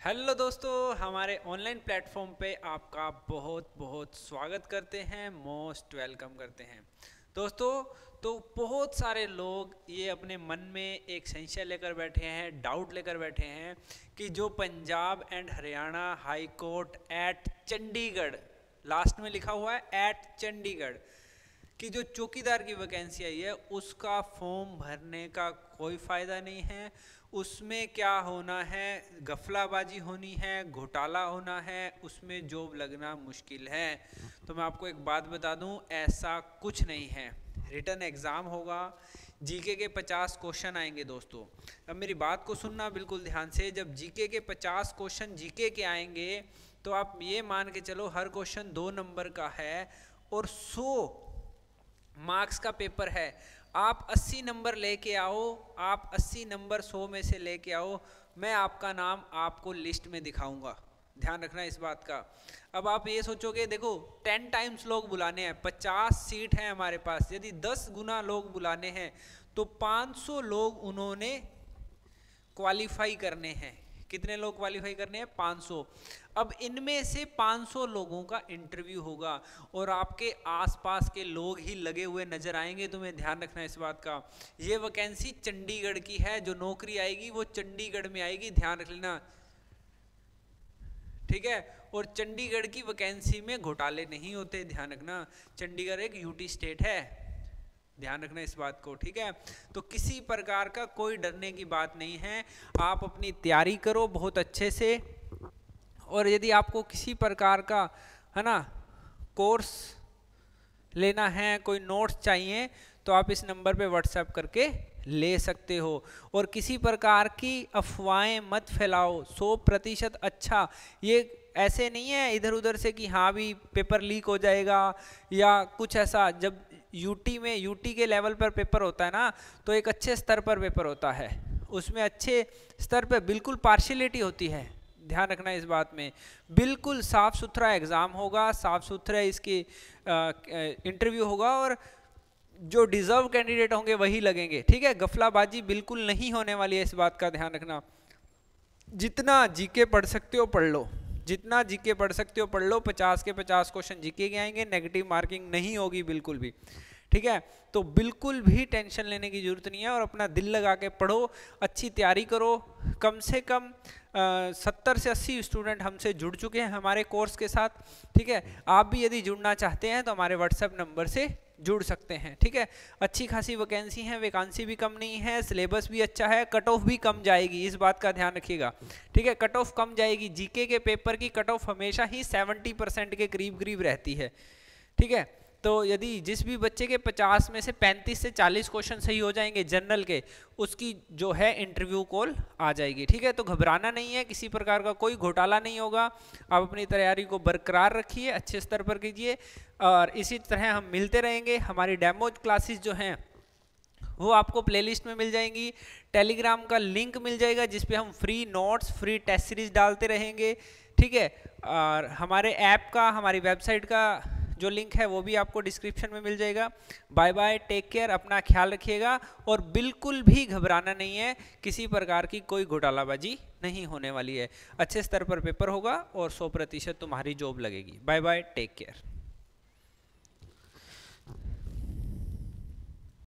Hello दोस्तों, हमारे online platform पे आपका बहुत बहुत स्वागत करते हैं, मोस्ट वेलकम करते हैं दोस्तों। तो बहुत सारे लोग ये अपने मन में एक संशय लेकर बैठे हैं, डाउट लेकर बैठे हैं कि जो Punjab and Haryana high court at Chandigarh, last में लिखा हुआ है एट चंडीगढ़, कि जो चौकीदार की वैकेंसी आई है उसका फॉर्म भरने का कोई फ़ायदा नहीं है। उसमें क्या होना है, गफलाबाजी होनी है, घोटाला होना है, उसमें जॉब लगना मुश्किल है। तो मैं आपको एक बात बता दूं, ऐसा कुछ नहीं है। रिटन एग्ज़ाम होगा, जीके के 50 क्वेश्चन आएंगे दोस्तों। अब मेरी बात को सुनना बिल्कुल ध्यान से। जब जीके के 50 क्वेश्चन जीके के आएंगे तो आप ये मान के चलो हर क्वेश्चन 2 नंबर का है और 100 मार्क्स का पेपर है। आप 80 नंबर लेके आओ, आप 80 नंबर 100 में से लेके आओ, मैं आपका नाम आपको लिस्ट में दिखाऊंगा। ध्यान रखना इस बात का। अब आप ये सोचोगे, देखो 10 टाइम्स लोग बुलाने हैं, 50 सीट हैं हमारे पास, यदि 10 गुना लोग बुलाने हैं तो 500 लोग उन्होंने क्वालिफाई करने हैं। कितने लोग क्वालिफाई करने हैं? 500। अब इनमें से 500 लोगों का इंटरव्यू होगा और आपके आसपास के लोग ही लगे हुए नजर आएंगे। तुम्हें ध्यान रखना इस बात का। ये वैकेंसी चंडीगढ़ की है, जो नौकरी आएगी वो चंडीगढ़ में आएगी, ध्यान रख लेना, ठीक है। और चंडीगढ़ की वैकेंसी में घोटाले नहीं होते, ध्यान रखना। चंडीगढ़ एक यूटी स्टेट है, ध्यान रखना इस बात को, ठीक है। तो किसी प्रकार का कोई डरने की बात नहीं है। आप अपनी तैयारी करो बहुत अच्छे से, और यदि आपको किसी प्रकार का है ना कोर्स लेना है, कोई नोट्स चाहिए, तो आप इस नंबर पे व्हाट्सएप करके ले सकते हो। और किसी प्रकार की अफवाहें मत फैलाओ। 100% अच्छा, ये ऐसे नहीं है इधर उधर से कि हाँ भी पेपर लीक हो जाएगा या कुछ ऐसा। जब यूटी के लेवल पर पेपर होता है ना, तो एक अच्छे स्तर पर पेपर होता है, उसमें अच्छे स्तर पर बिल्कुल पार्शियलिटी होती है, ध्यान रखना इस बात में। बिल्कुल साफ सुथरा एग्ज़ाम होगा, साफ सुथरा इसकी इंटरव्यू होगा, और जो डिजर्व कैंडिडेट होंगे वही लगेंगे, ठीक है। गफलाबाजी बिल्कुल नहीं होने वाली है, इस बात का ध्यान रखना। जितना जीके पढ़ सकते हो पढ़ लो, जितना जीके पढ़ सकते हो पढ़ लो। 50 के 50 क्वेश्चन जीके के आएंगे, नेगेटिव मार्किंग नहीं होगी बिल्कुल भी, ठीक है। तो बिल्कुल भी टेंशन लेने की जरूरत नहीं है, और अपना दिल लगा के पढ़ो, अच्छी तैयारी करो। कम से कम 70 से 80 स्टूडेंट हमसे जुड़ चुके हैं हमारे कोर्स के साथ, ठीक है। आप भी यदि जुड़ना चाहते हैं तो हमारे व्हाट्सएप नंबर से जुड़ सकते हैं, ठीक है। अच्छी खासी वैकेंसी है, वैकेंसी भी कम नहीं है, सिलेबस भी अच्छा है, कट ऑफ भी कम जाएगी, इस बात का ध्यान रखिएगा, ठीक है। कट ऑफ कम जाएगी। जीके के पेपर की कट ऑफ हमेशा ही 70% के करीब करीब रहती है, ठीक है। तो यदि जिस भी बच्चे के 50 में से 35 से 40 क्वेश्चन सही हो जाएंगे जनरल के, उसकी जो है इंटरव्यू कॉल आ जाएगी, ठीक है। तो घबराना नहीं है, किसी प्रकार का कोई घोटाला नहीं होगा। आप अपनी तैयारी को बरकरार रखिए, अच्छे स्तर पर कीजिए, और इसी तरह हम मिलते रहेंगे। हमारी डेमो क्लासेस जो हैं वो आपको प्लेलिस्ट में मिल जाएंगी, टेलीग्राम का लिंक मिल जाएगा जिस पे हम free notes, free test series डालते रहेंगे, ठीक है। और हमारे ऐप का, हमारी वेबसाइट का जो लिंक है वो भी आपको डिस्क्रिप्शन में मिल जाएगा। बाय बाय, टेक केयर, अपना ख्याल रखिएगा, और बिल्कुल भी घबराना नहीं है, किसी प्रकार की कोई घोटालाबाजी नहीं होने वाली है। अच्छे स्तर पर पेपर होगा और 100% तुम्हारी जॉब लगेगी। Bye bye, take care.